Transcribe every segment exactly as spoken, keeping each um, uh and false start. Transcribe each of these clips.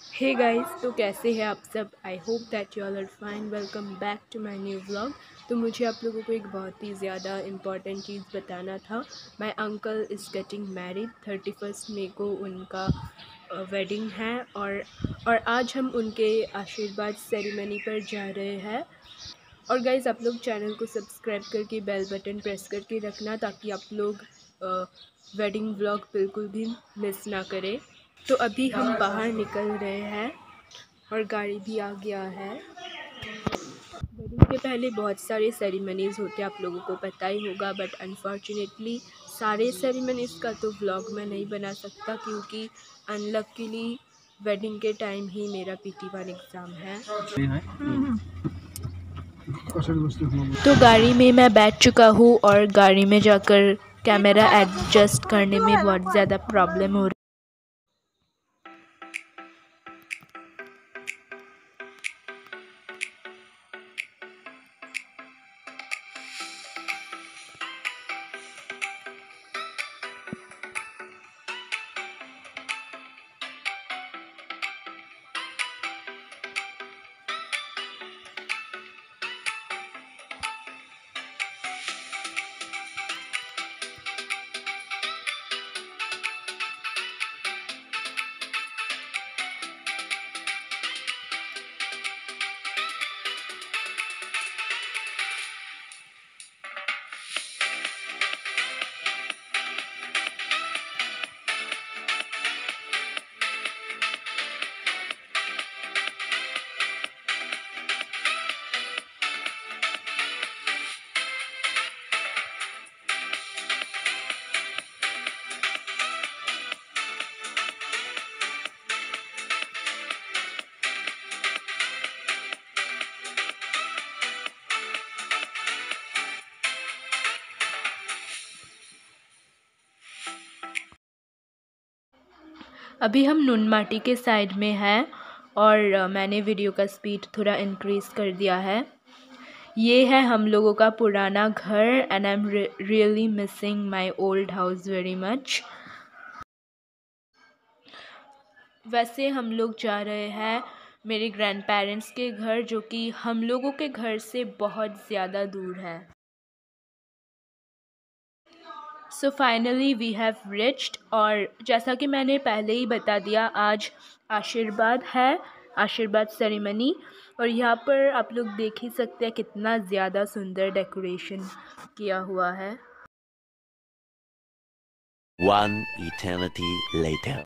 Hey guys, तो कैसे हैं आप सब। I hope that you all are fine. Welcome back to my new vlog. तो मुझे आप लोगों को एक बहुत ही ज़्यादा इम्पॉर्टेंट चीज़ बताना था। My uncle is getting married. Thirty first May को उनका वेडिंग है और और आज हम उनके आशीर्वाद सेरेमनी पर जा रहे हैं। और गाइस, आप लोग चैनल को सब्सक्राइब करके बेल बटन प्रेस करके रखना ताकि आप लोग वेडिंग व्लॉग बिल्कुल भी मिस ना करें। तो अभी हम बाहर निकल रहे हैं और गाड़ी भी आ गया है। वेडिंग के पहले बहुत सारे सेरेमनीज़ होते हैं, आप लोगों को पता ही होगा, बट अनफॉर्चुनेटली सारे सेरेमनीज़ का तो व्लॉग मैं नहीं बना सकता क्योंकि अनलकीली वेडिंग के टाइम ही मेरा पीटी वन एग्ज़ाम है। तो गाड़ी में मैं बैठ चुका हूँ और गाड़ी में जाकर कैमरा एडजस्ट करने में बहुत ज़्यादा प्रॉब्लम हो रही है। अभी हम नुनमाटी के साइड में हैं और मैंने वीडियो का स्पीड थोड़ा इंक्रीज़ कर दिया है। ये है हम लोगों का पुराना घर and I am really missing my old house very much. वैसे हम लोग जा रहे हैं मेरे ग्रैंड पेरेंट्स के घर, जो कि हम लोगों के घर से बहुत ज़्यादा दूर है। So finally we have reached. और जैसा कि मैंने पहले ही बता दिया, आज आशीर्वाद है, आशीर्वाद सेरेमनी। और यहाँ पर आप लोग देख ही सकते हैं कितना ज़्यादा सुंदर डेकोरेशन किया हुआ है। One eternity later.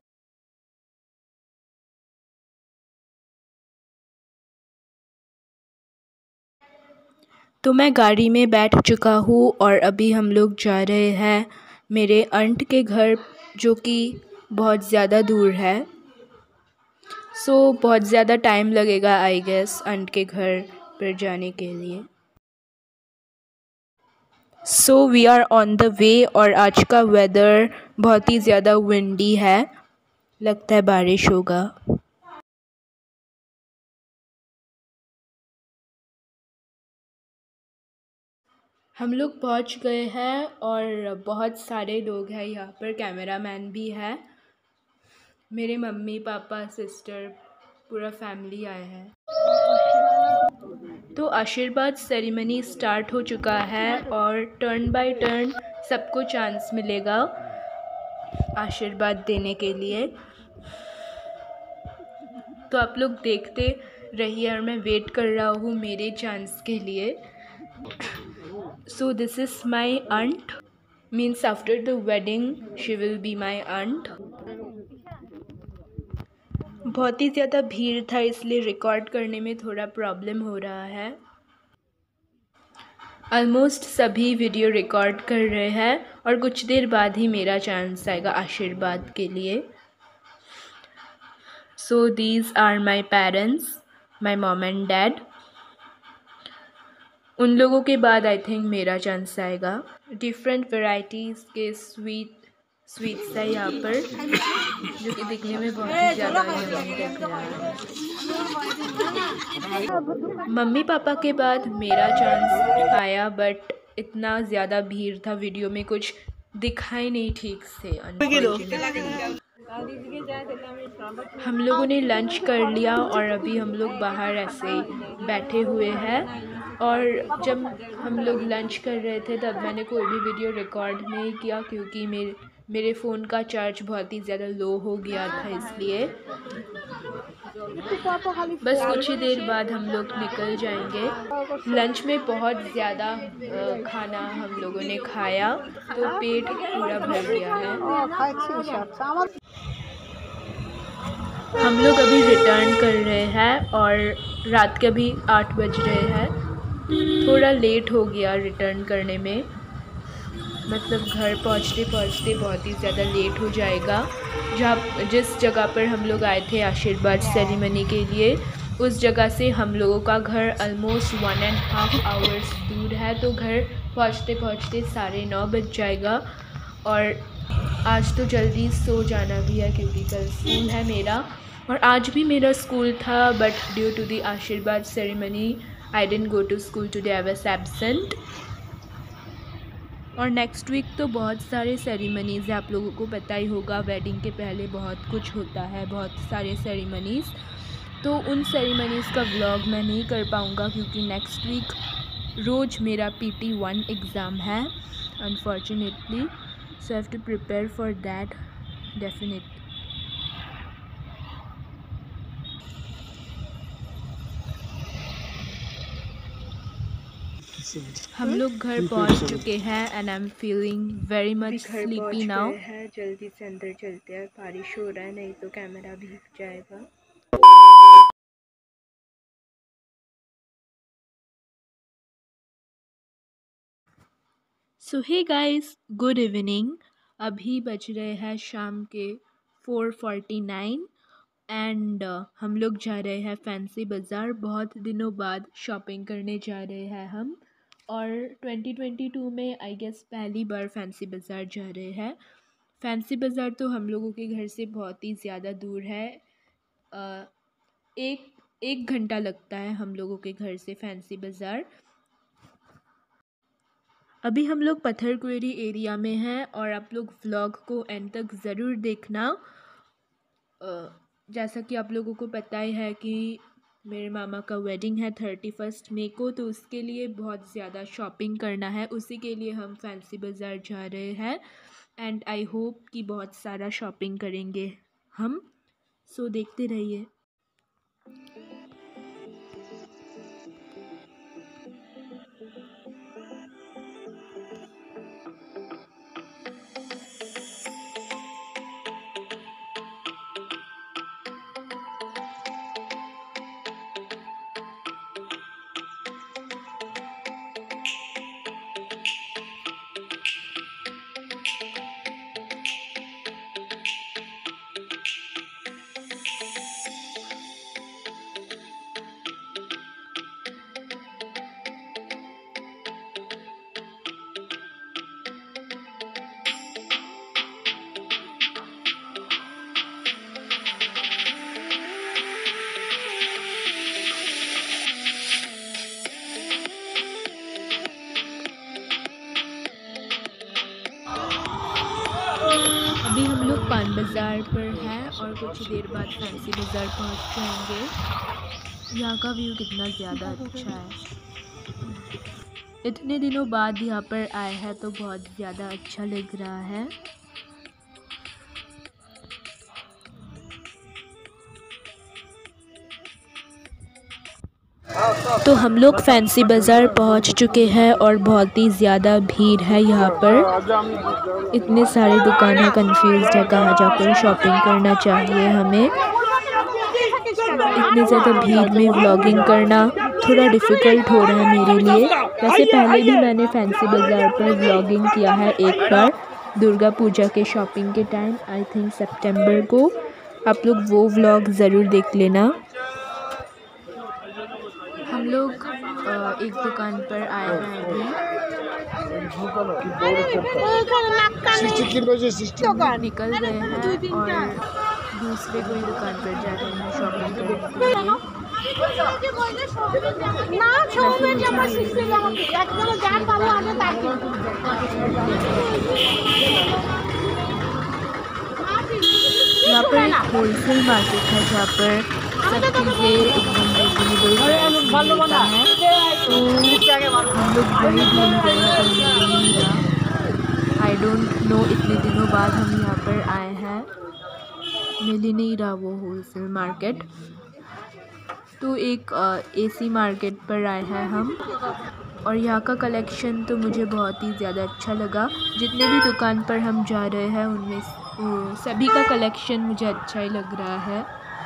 तो मैं गाड़ी में बैठ चुका हूँ और अभी हम लोग जा रहे हैं मेरे आंट के घर, जो कि बहुत ज़्यादा दूर है। सो so, बहुत ज़्यादा टाइम लगेगा आई गेस आंट के घर पर जाने के लिए। So we are on the way और आज का वेदर बहुत ही ज़्यादा विंडी है, लगता है बारिश होगा। हम लोग पहुंच गए हैं और बहुत सारे लोग हैं यहाँ पर, कैमरामैन भी है, मेरे मम्मी पापा सिस्टर पूरा फैमिली आए हैं। तो आशीर्वाद सेरेमनी स्टार्ट हो चुका है और टर्न बाय टर्न सबको चांस मिलेगा आशीर्वाद देने के लिए। तो आप लोग देखते रहिए और मैं वेट कर रहा हूँ मेरे चांस के लिए। So this is my aunt, means after the wedding she will be my aunt. बहुत ही ज़्यादा भीड़ था इसलिए रिकॉर्ड करने में थोड़ा प्रॉब्लम हो रहा है। ऑलमोस्ट सभी वीडियो रिकॉर्ड कर रहे हैं और कुछ देर बाद ही मेरा चांस आएगा आशीर्वाद के लिए। So these are my parents, my mom and dad. उन लोगों के बाद आई थिंक मेरा चांस आएगा। डिफरेंट वैरायटीज़ के स्वीट स्वीट्स है यहाँ पर, जो कि दिखने में बहुत ही ज़्यादा यम्मी लग रहा है। मम्मी पापा के बाद मेरा चांस आया, बट इतना ज़्यादा भीड़ था वीडियो में कुछ दिखाई नहीं ठीक से। हम लोगों ने लंच कर लिया और अभी हम लोग बाहर ऐसे बैठे हुए हैं। और जब हम लोग लंच कर रहे थे तब मैंने कोई भी वीडियो रिकॉर्ड नहीं किया क्योंकि मेरे मेरे फ़ोन का चार्ज बहुत ही ज़्यादा लो हो गया था, इसलिए बस कुछ ही देर बाद हम लोग निकल जाएंगे। लंच में बहुत ज़्यादा खाना हम लोगों ने खाया तो पेट पूरा भर गया है। हम लोग अभी रिटर्न कर रहे हैं और रात के भी आठ बज रहे हैं। थोड़ा लेट हो गया रिटर्न करने में, मतलब घर पहुंचते पहुंचते बहुत ही ज़्यादा लेट हो जाएगा। जहाँ जिस जगह पर हम लोग आए थे आशीर्वाद सेरेमनी के लिए, उस जगह से हम लोगों का घर almost one and half hours दूर है, तो घर पहुंचते पहुंचते साढ़े नौ बज जाएगा। और आज तो जल्दी सो जाना भी है क्योंकि कल स्कूल है मेरा, और आज भी मेरा स्कूल था बट ड्यू टू द आशीर्वाद ceremony I didn't go to school today, I was absent. और नेक्स्ट वीक तो बहुत सारे सेरेमनीज़ है, आप लोगों को पता ही होगा वेडिंग के पहले बहुत कुछ होता है, बहुत सारे सेरेमनीज़। तो उन सेरेमनीज़ का व्लॉग मैं नहीं कर पाऊँगा क्योंकि नेक्स्ट वीक रोज़ मेरा पी टी वन एग्ज़ाम है unfortunately, so I have to prepare for that definitely. हम लोग घर पहुंच चुके हैं and I am feeling very much sleepy now. जल्दी से अंदर चलते हैं, बारिश हो रहा है नहीं तो कैमरा भीग जाएगा। So hey guys, good evening. अभी बज रहे हैं शाम के four forty nine and uh, हम लोग जा रहे हैं फैंसी बाज़ार। बहुत दिनों बाद शॉपिंग करने जा रहे हैं हम, और ट्वेंटी ट्वेंटी टू में आई गेस पहली बार फैंसी बाज़ार जा रहे हैं। फैंसी बाज़ार तो हम लोगों के घर से बहुत ही ज़्यादा दूर है, आ, एक एक घंटा लगता है हम लोगों के घर से फैंसी बाज़ार। अभी हम लोग पत्थरक्वेरी एरिया में हैं और आप लोग व्लॉग को एंड तक ज़रूर देखना। आ, जैसा कि आप लोगों को पता ही है कि मेरे मामा का वेडिंग है थर्टी फर्स्ट मई को, तो उसके लिए बहुत ज़्यादा शॉपिंग करना है, उसी के लिए हम फैंसी बाज़ार जा रहे हैं एंड आई होप कि बहुत सारा शॉपिंग करेंगे हम। सो देखते रहिए। अभी हम लोग पान बाज़ार पर हैं और कुछ देर बाद फैंसी बाज़ार पहुंच जाएंगे। यहाँ का व्यू कितना ज़्यादा अच्छा है, इतने दिनों बाद यहाँ पर आए हैं तो बहुत ज़्यादा अच्छा लग रहा है। तो हम लोग फैंसी बाज़ार पहुंच चुके हैं और बहुत ही ज़्यादा भीड़ है यहाँ पर। इतने सारे दुकानें कंफ्यूज्ड है कहाँ जाकर शॉपिंग करना चाहिए हमें। इतने ज़्यादा भीड़ में व्लॉगिंग करना थोड़ा डिफ़िकल्ट हो रहा है मेरे लिए। वैसे पहले भी मैंने फैंसी बाज़ार पर व्लॉगिंग किया है एक बार, दुर्गा पूजा के शॉपिंग के टाइम, आई थिंक सितंबर को। आप लोग वो व्लॉग ज़रूर देख लेना। हम लोग एक दुकान पर आए हैं अभी, निकल गए हैं और दूसरे कोई दुकान पर जा रहे हैं शॉपिंग करने के लिए। यहाँ पर एक होलसेल मार्केट है जहाँ पर सब चीज़ें एकदम रिजनेबल प्राइस में मिलता है। तो हम लोग वही ढूंढ रहे हैं पर मिल नहीं रहा। आई डोंट नो, इतने दिनों बाद हम यहाँ पर आए हैं, मिल ही नहीं रहा वो होलसेल मार्केट। तो एक एसी मार्केट पर आए हैं हम, और यहाँ का कलेक्शन तो मुझे बहुत ही ज़्यादा अच्छा लगा। जितने भी दुकान पर हम जा रहे हैं उनमें सभी का कलेक्शन मुझे अच्छा ही लग रहा है।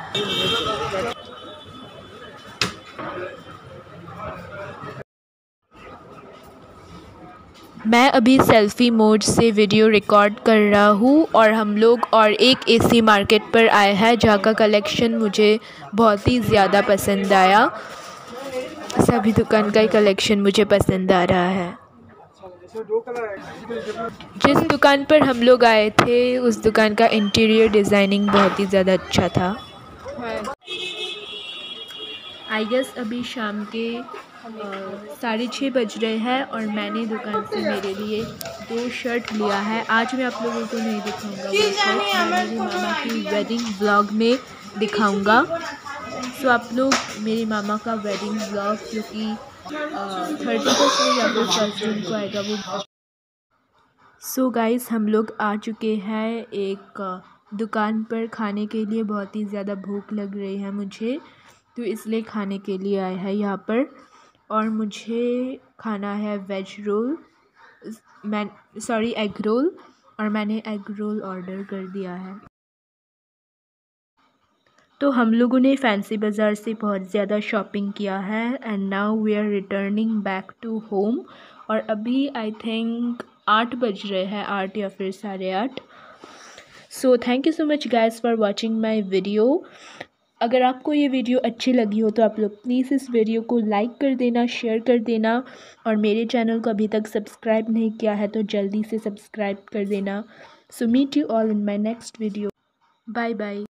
मैं अभी सेल्फ़ी मोड से वीडियो रिकॉर्ड कर रहा हूँ और हम लोग और एक एसी मार्केट पर आए हैं जहाँ का कलेक्शन मुझे बहुत ही ज़्यादा पसंद आया। सभी दुकान का ही कलेक्शन मुझे पसंद आ रहा है। जिस दुकान पर हम लोग आए थे उस दुकान का इंटीरियर डिज़ाइनिंग बहुत ही ज़्यादा अच्छा था। आई गेस अभी शाम के साढ़े छः बज रहे हैं और मैंने दुकान से मेरे लिए दो शर्ट लिया है। आज मैं आप लोगों को नहीं दिखाऊंगा वो शर्ट, मैं मेरी मामा की वेडिंग व्लॉग में दिखाऊंगा। सो आप लोग मेरी मामा का वेडिंग व्लॉग क्योंकि थर्टी फर्स्ट में या फिर फर्स्ट जून को आएगा वो। सो गाइस हम लोग आ चुके हैं एक दुकान पर खाने के लिए। बहुत ही ज़्यादा भूख लग रही है मुझे, तो इसलिए खाने के लिए आए हैं यहाँ पर। और मुझे खाना है वेज रोल, मैं सॉरी एग रोल, और मैंने एग रोल ऑर्डर कर दिया है। तो हम लोगों ने फैंसी बाज़ार से बहुत ज़्यादा शॉपिंग किया है and now we are returning back to home. और अभी आई थिंक आठ बज रहे हैं, आठ या फिर साढ़े आठ। So thank you so much guys for watching my video. अगर आपको ये वीडियो अच्छी लगी हो तो आप लोग प्लीज़ इस वीडियो को लाइक कर देना, शेयर कर देना, और मेरे चैनल को अभी तक सब्सक्राइब नहीं किया है तो जल्दी से सब्सक्राइब कर देना। So meet you all in my next video. Bye bye.